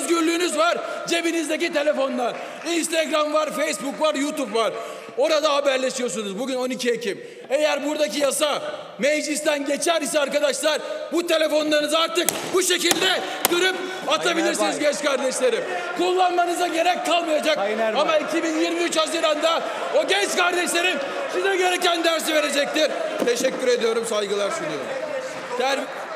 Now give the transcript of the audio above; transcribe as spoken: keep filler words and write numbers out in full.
özgürlüğünüz var cebinizdeki telefonlar. Instagram var, Facebook var, YouTube var. Orada haberleşiyorsunuz. Bugün on iki Ekim. Eğer buradaki yasa meclisten geçer ise arkadaşlar bu telefonlarınızı artık bu şekilde kırıp atabilirsiniz genç kardeşlerim. Kullanmanıza gerek kalmayacak. Ama iki bin yirmi üç Haziran'da o genç kardeşlerim size gereken dersi verecektir. Teşekkür ediyorum, saygılar sunuyorum. Ter